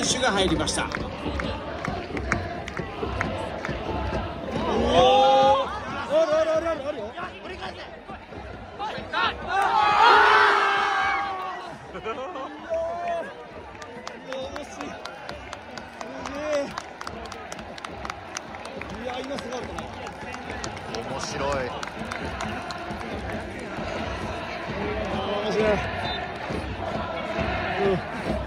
手が入りました。 面白い。 面白い。